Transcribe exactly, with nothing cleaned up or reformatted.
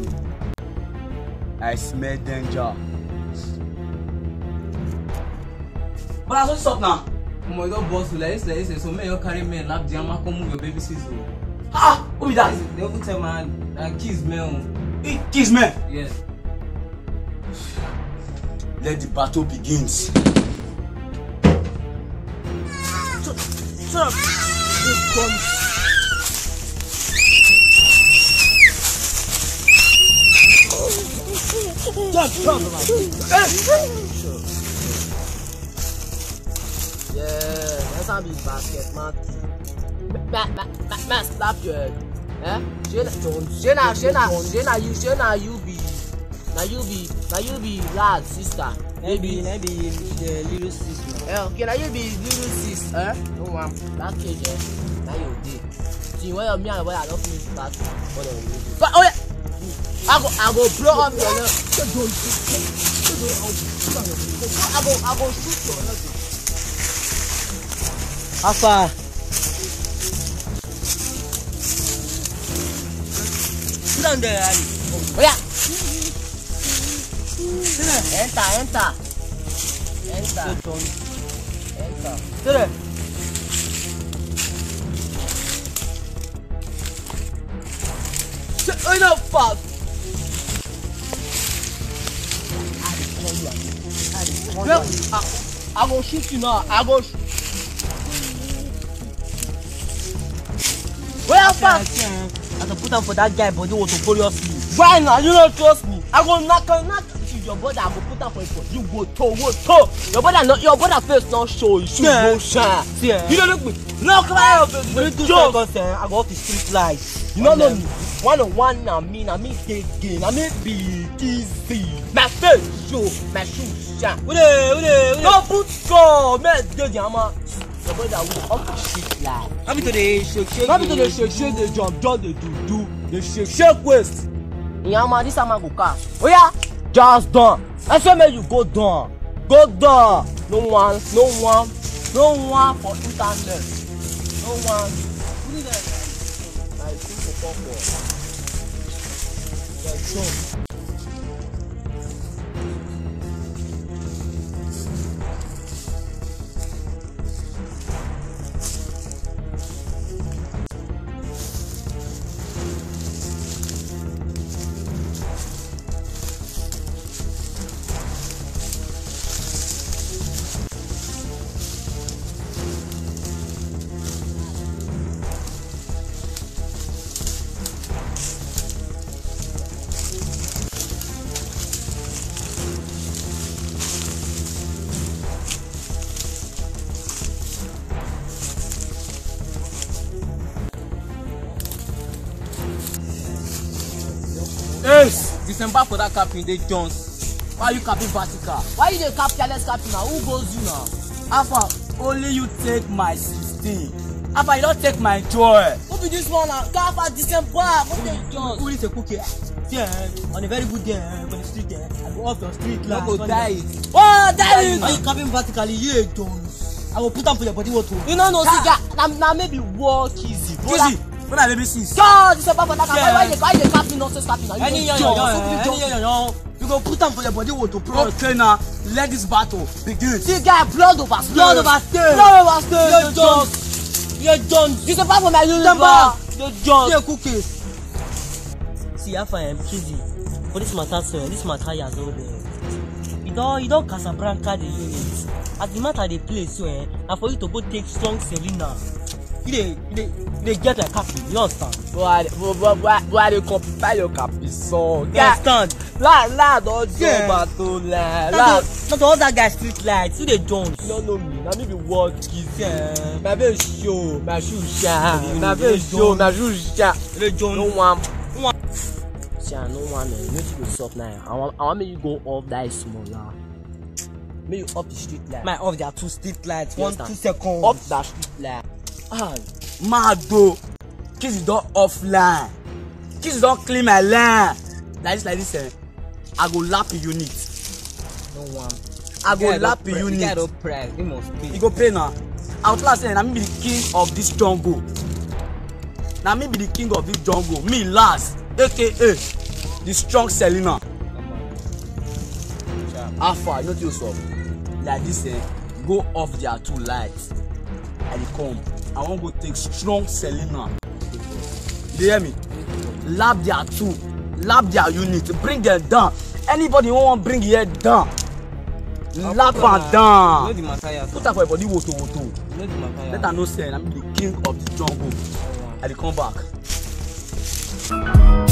I smell danger. But I what's up now? Oh my god, boss, like this, like this. So may you carry me and lap the ama come move your baby sis. Ah, who be that? They don't tell man, uh, kiss me. Hey, kiss me. Yes. Let the battle begins. Shut, shut up. Just drop him like yeah, that's how be basket, man. Man, man, man, man, slap your head. Eh? Shena, Shena, Shena, you, Shena, you be, now you be, now you be lad, sister. Maybe, maybe the little sister. Yeah, okay, now you be little sis, eh? No one, that cage, eh? Now you did. See, when you're me and boy, I don't finish back. What are you? But, oh yeah! I go, I go blow up your leg. I go, I go shoot your leg. How far? Sit down there, Ali. Oh yeah! Enter, enter. Enter. Enter. Sit there. Sit enough fast. Well, I, I go shoot you now. I go. Where fast? I have to put on for that guy, but you want to furiously. Why now? You don't trust me. I go knock on knock. Your brother, I go put on for it. You go to, go to. Your brother, not your brother face not show. You should go shine. Yeah. You don't look me. Look my face. When you do seconds, I go off the street lights. You don't know me. One on one now, me, now me take game. I me be easy. My face show, my shoes shine. Who dey, who dey, who dey? No put go, man. Go the ama. Your brother will off the street light. Happy to the shake, shake. Happy to the shake, shake, the jump, jump, the do, do, the shake, shake waist. Yama, this ama go car. Oh yeah, just done. I say make you go down, go down. No one, no one, no one for internet. No one. Who did that? I think for purple. That's so. Yes! December for that capping, they Jones. Why are you capping vertical? Why you dey cap careless capping now? Who goes you now? Alpha, only you take my sixteen. Alpha, you don't take my joy. Who be this one now? Cap at December. What dey Jones? Who is a cookie? Yeah, on a very good day, on the street there. I go off your street light. You go die. Oh, that is. Are you coming vertically? Yeah, Jones. I will put on for your body water. You know no see guy. Now now maybe walk easy. Easy. When I baby sis. God, December for that cap. Yeah. Why dey why dey capping nonsense capping now? Any young, young, any young, young. You go put on for your body water. Okay now, let this battle begin. See guy, blood over Blood overstay. Blood over stay. You're Jones. You're Jones. December for my December. universe. You're Jones. You're cookies. See, I find Kizzy. For this matter, sir, this matter has all there. You don't, you don't Casablanca the units. As the matter they play, so eh, and for you to go take strong Selina. You dey, you dey, you dey get like happy. You understand? Why, why, why, why they compare your capisson? You understand? La, la, don't Yeah. do battle, la, la. Not to, not to all that guy street lights. You dey Jones. You don't know me. Now me be work kids. Yeah. My baby show, my shoe shine. You My dey baby show, Jones. my shoe shine. You dey Jones. No one. No one. See, I no one. You need to go soft now. I want, I want me you go off that small now. Make you up the street light. My off there are two street lights. You One, understand? two seconds. Up that street light. Ah, mad though. Kids don't offline. Kids don't clean my line. Like this, like this, eh? I go lap a unit. No one. I go Yeah, lap don't a pray. The guy unit. don't pray. He must pay. You go pay now. I was last saying, I be the king of this jungle. Now me be the king of this jungle. Me last, aka the strong Selina. Alpha, you know you so like this eh, go off their two lights and they come. I want to go take strong Selina. You hear me? Lap their two, lap their unit, bring them down. Anybody who want bring here down, lap and down. You know the matter here. Put up for your body woto woto. You know the matter here. Let her know say I'm the king of the jungle. Oh, wow. I dey come back.